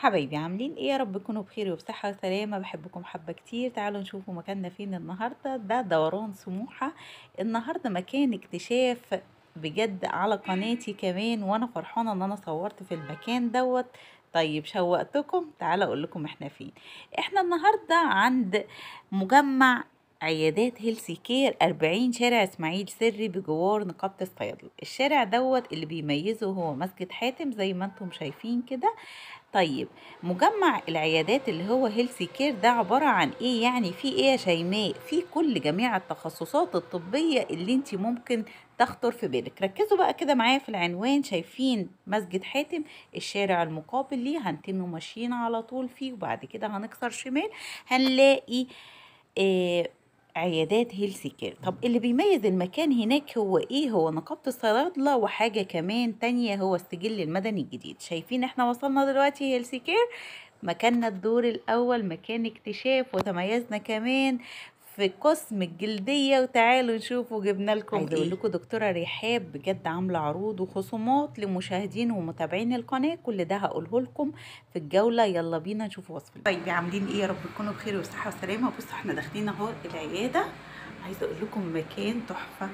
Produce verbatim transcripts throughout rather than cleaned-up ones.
حبايبي عاملين ايه؟ يا رب تكونوا بخير وبصحة وسلامة. بحبكم حبة كتير. تعالوا نشوفوا مكاننا فين النهاردة. ده دوران سموحة. النهاردة مكان اكتشاف بجد على قناتي كمان، وانا فرحانة ان انا صورت في المكان دوت. طيب شوقتكم، تعالوا اقول لكم احنا فين. احنا النهاردة عند مجمع عيادات هيلسي كير أربعين شارع اسماعيل سري بجوار نقابة الصيادلة. الشارع دوت اللي بيميزه هو مسجد حاتم زي ما انتم شايفين كده. طيب مجمع العيادات اللي هو هيلسي كير ده عبارة عن ايه؟ يعني في ايه يا شيماء؟ في كل جميع التخصصات الطبية اللي انت ممكن تخطر في بالك. ركزوا بقى كده معايا في العنوان. شايفين مسجد حاتم؟ الشارع المقابل ليه هنتم ماشيين على طول فيه، وبعد كده هنكسر شمال هنلاقي آه عيادات هيلسي كير. طب اللي بيميز المكان هناك هو ايه؟ هو نقابة الصيادلة، وحاجة كمان تانية هو السجل المدني الجديد. شايفين احنا وصلنا دلوقتي هيلسي كير. مكاننا الدور الاول، مكان اكتشاف، وتميزنا كمان في قسم الجلدية. وتعالوا نشوفوا جبنا لكم عايزه اقول لكم دكتورة رحاب بجد عاملة عروض وخصومات لمشاهدين ومتابعين القناة. كل ده هقوله لكم في الجولة. يلا بينا نشوف وصف. طيب عاملين ايه؟ يا رب تكونوا بخير وصحة وسلامة. بصوا احنا داخلين اهو العيادة. عايزه اقول لكم مكان تحفة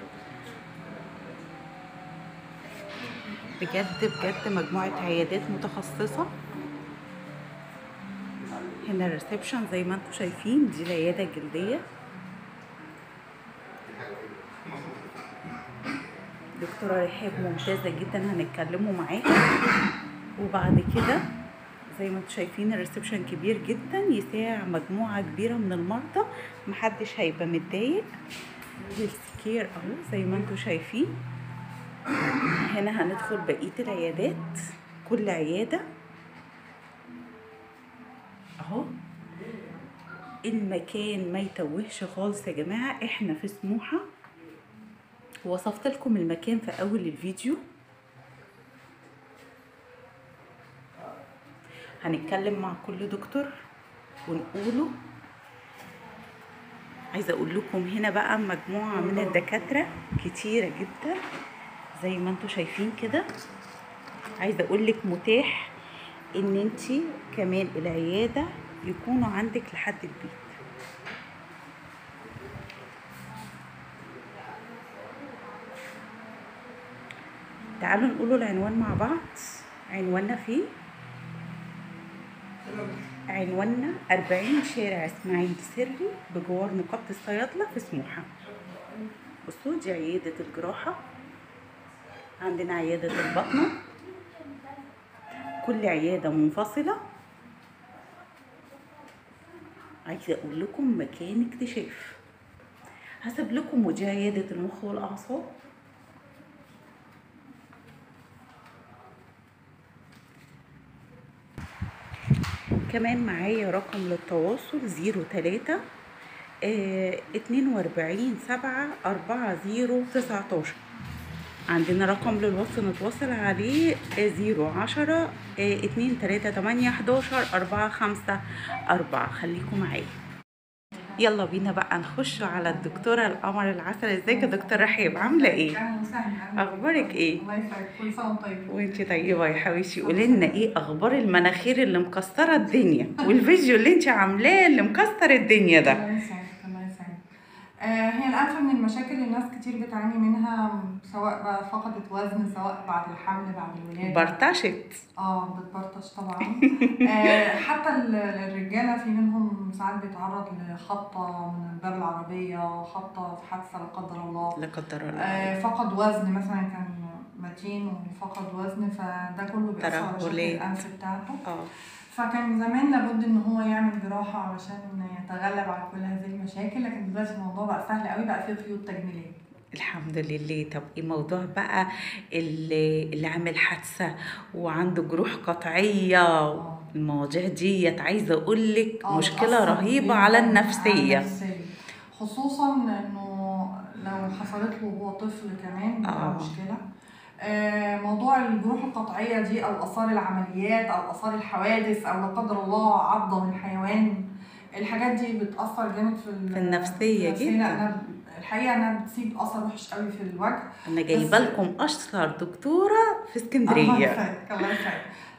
بجد بجد. مجموعة عيادات متخصصة. هنا الريسبشن زي ما انتم شايفين، دي العيادة الجلدية. دكتورة رحاب ممتازة جدا، هنتكلموا معاها. وبعد كده زي ما انتم شايفين الريسبشن كبير جدا، يساع مجموعة كبيرة من المرضى، محدش هيبقى متضايق. هيلث كير اهو زي ما انتم شايفين. هنا هندخل بقية العيادات، كل عيادة اهو. المكان ما يتوهش خالص يا جماعة. احنا في سموحة، وصفت لكم المكان في اول الفيديو. هنتكلم مع كل دكتور ونقوله. عايزه اقول لكم هنا بقى مجموعه من الدكاتره كتيره جدا زي ما انتم شايفين كده. عايزه اقول لك متاح ان انت كمان العياده يكونوا عندك لحد البيت. تعالوا نقولوا العنوان مع بعض. عنواننا فيه عنواننا أربعين شارع اسماعيل سري بجوار نقابة الصيادلة في سموحة. بصوا دي عيادة الجراحة، عندنا عيادة البطنة، كل عيادة منفصلة. عايزة اقول لكم مكان اكتشاف. هسيب لكم ودي عيادة المخ والأعصاب. كمان معايا رقم للتواصل زيرو تلاتة اتنين واربعين سبعة أربعة زيرو تسعتاشر. عندنا رقم للوصل نتواصل عليه زيرو عشرة اتنين تلاتة تمانية حداشر أربعة خمسة أربعة. خليكم معايا. يلا بينا بقى نخش على الدكتورة القمر العسل. ازيك يا دكتورة رحاب؟ عاملة ايه؟ اهلا وسهلا. اخبارك ايه؟ الله يسعدك، كل سنة وانت طيبة. وانتي طيبة يا حبيبتي. قولي لنا ايه اخبار المناخير اللي مكسرة الدنيا والفيديو اللي انتي عاملاه اللي مكسر الدنيا ده؟ الله يسعدك الله يسعدك. آه هي الأنف من المشاكل اللي الناس كتير بتعاني منها، سواء بقى فقدت وزن، سواء بعد الحمل بعد الولادة. برطشت. اه بتبرطش طبعا. آه حتى الرجالة في منهم ساعات بيتعرض لخبطة من باب العربية، خبطة في حادثة لا قدر الله. لا قدر الله. آه فقد وزن مثلا، كان متين وفقد وزن، فده كله بيأثر على شكل الأنف بتاعته. اه فكان زمان لابد ان هو يعمل جراحه علشان يتغلب على كل هذه المشاكل، لكن دلوقتي الموضوع بقى سهل قوي، بقى فيه خيوط تجميليه. الحمد لله. طب ايه موضوع بقى اللي, اللي عامل حادثه وعنده جروح قطعيه؟ اه المواضيع ديت عايزه اقول لك اه مشكله بتأثر رهيبه جداً على على النفسيه. النفسية. خصوصا انه لو حصلت له وهو طفل كمان بتبقى آه. مشكله. آه موضوع الجروح القطعيه دي، او اثار العمليات، او اثار الحوادث، او لا قدر الله عضه من حيوان، الحاجات دي بتأثر جامد في, في النفسيه جدا. أنا الحقيقه انها بتسيب اثر وحش قوي في الوجه. انا جايبه لكم اشطر دكتوره في اسكندريه. الله يسعدك الله يسعدك.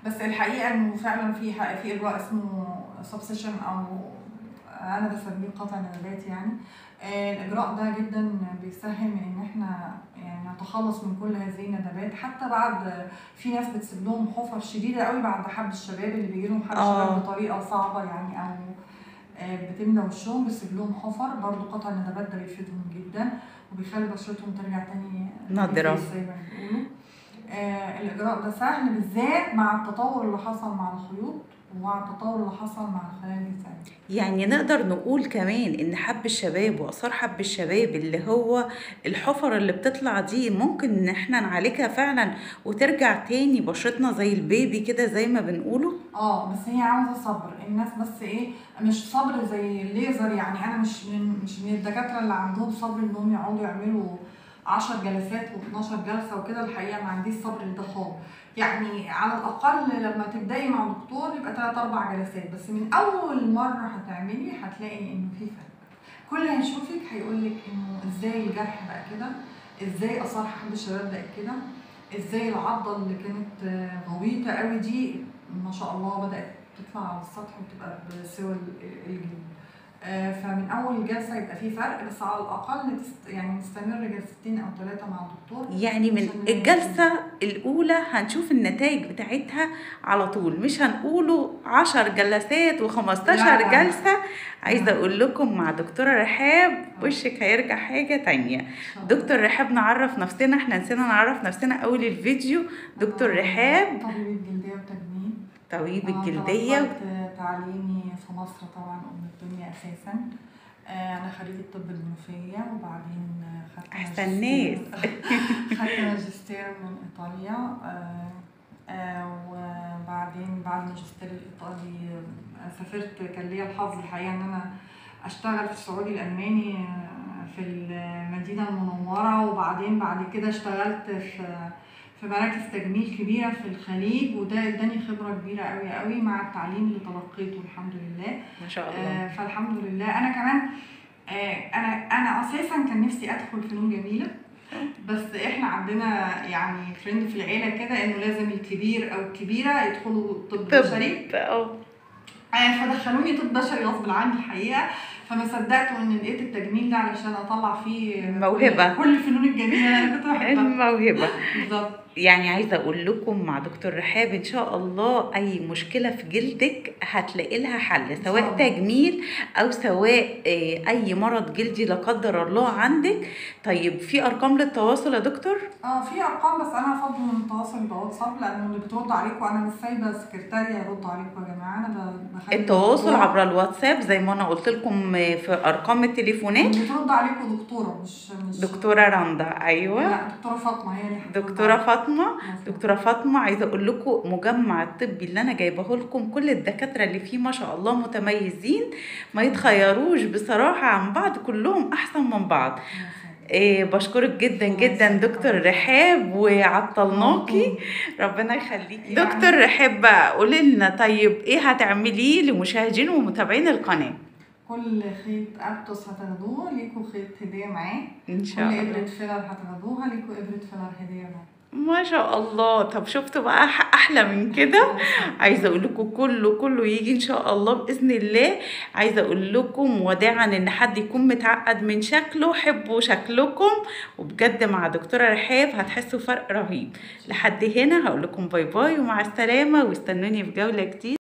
بس الحقيقه انه فعلا في في اجراء اسمه سبسيشن، او انا بسميه قطع ندبات يعني. آه، الاجراء ده جدا بيسهل من ان احنا يعني نتخلص من كل هذه الندبات. حتى بعد، في ناس بتسيب لهم حفر شديده قوي بعد حب الشباب، اللي بيجي لهم حب الشباب اه بطريقه صعبه يعني، او آه، بتملى وشهم، بتسيب لهم حفر. برضو قطع الندبات ده بيفيدهم جدا، وبيخلي بشرتهم ترجع تاني نضرة. زي ما بيقولوا. آه، الاجراء ده سهل، بالذات مع التطور اللي حصل مع الخيوط ومع التطور اللي حصل مع الخلايا الجذعيه. يعني نقدر نقول كمان ان حب الشباب واثار حب الشباب اللي هو الحفر اللي بتطلع دي ممكن ان احنا نعالجها فعلا وترجع تاني بشرتنا زي البيبي كده زي ما بنقوله. اه بس هي عاوزه صبر الناس، بس ايه، مش صبر زي الليزر يعني. انا مش من مش من الدكاتره اللي عندهم صبر انهم يقعدوا يعملوا عشر جلسات واتناشر جلسه وكده. الحقيقه ما عنديش صبر لده خالص يعني. على الاقل لما تبداي مع دكتور يبقى تلات اربع جلسات بس. من اول مره هتعملي هتلاقي انه في فرق. كل اللي هيشوفك هيقول لك انه ازاي الجرح بقى كده، ازاي اثار حب الشباب بقت كده، ازاي العضه اللي كانت غويطه قوي دي ما شاء الله بدات تطلع على السطح وتبقى بسوى الجلد. آه، فمن اول جلسه يبقى في فرق، بس على الاقل تست يعني نستمر جلستين او ثلاثه مع الدكتور. يعني من الجلسة الأولى هنشوف النتائج بتاعتها على طول، مش هنقوله عشر جلسات وخمستاشر جلسة. عايزة أقول لكم مع دكتورة رحاب وشك هيرجع حاجة تانية. دكتور رحاب نعرف نفسنا، احنا نسينا نعرف نفسنا أول الفيديو. دكتور رحاب طبيب الجلدية وتجميل. طبيب الجلدية. تعليمي في مصر طبعا أم الدنيا أساسا. أنا خريجة طب المنوفية، وبعدين خدت أحسن ناس خدت ماجستير من إيطاليا. وبعدين بعد الماجستير الإيطالي سافرت. كان ليا الحظ الحقيقة إن أنا أشتغل في السعودي الألماني في المدينة المنورة، وبعدين بعد كده اشتغلت في في مراكز تجميل كبيرة في الخليج، وده اداني خبرة كبيرة قوي قوي مع التعليم اللي تلقيته الحمد لله. ما شاء الله. آه فالحمد لله. أنا كمان آه أنا أنا أساسا كان نفسي أدخل فنون جميلة، بس إحنا عندنا يعني ترند في العيلة كده إنه لازم الكبير أو الكبيرة يدخلوا طب بشري. اه فدخلوني طب بشري غصب عني الحقيقة. فما صدقت ان لقيت التجميل ده علشان اطلع فيه موهبة، كل الفنون الجميلة انا كنت بحبها. الموهبة بالظبط. يعني عايزه اقول لكم مع دكتور رحاب ان شاء الله اي مشكله في جلدك هتلاقي لها حل، سواء تجميل او سواء اي مرض جلدي لا قدر الله عندك. طيب في ارقام للتواصل يا دكتور؟ اه في ارقام، بس انا افضل ان التواصل يبقى واتساب، لانه اللي بترد عليكم انا مش سايبه سكرتاريه يرد عليكم يا جماعه. انا بخلي التواصل عبر الواتساب زي ما انا قلت لكم في ارقام التليفونات. اللي بترد عليكم دكتوره، مش مش دكتوره رندا. ايوه لا دكتوره فاطمه هي اللي دكتوره فاطمه. دكتوره فاطمه عايزه اقول لكم مجمع الطبي اللي انا جايبه لكم كل الدكاتره اللي فيه ما شاء الله متميزين، ما يتخيروش بصراحه عن بعض، كلهم احسن من بعض. إيه بشكرك جدا جدا دكتور رحاب، وعطلناكي ربنا يخليكي. دكتور رحاب بقى قولي لنا طيب ايه هتعمليه لمشاهدين ومتابعين القناه؟ كل خيط ابتوس هتاخدوه ليكوا خيط هديه معاه ان شاء الله. كل ابره فيلر هتاخدوها ليكوا ابره فيلر هديه معاه. ما شاء الله. طب شفتوا بقى احلى من كده؟ عايزه اقول لكم كله كله يجي ان شاء الله باذن الله. عايزه اقول لكم وداعا ان حد يكون متعقد من شكله، حبوا شكلكم، وبجد مع دكتوره رحاب هتحسوا فرق رهيب. لحد هنا هقول لكم باي باي ومع السلامه، واستنوني في جوله جديده.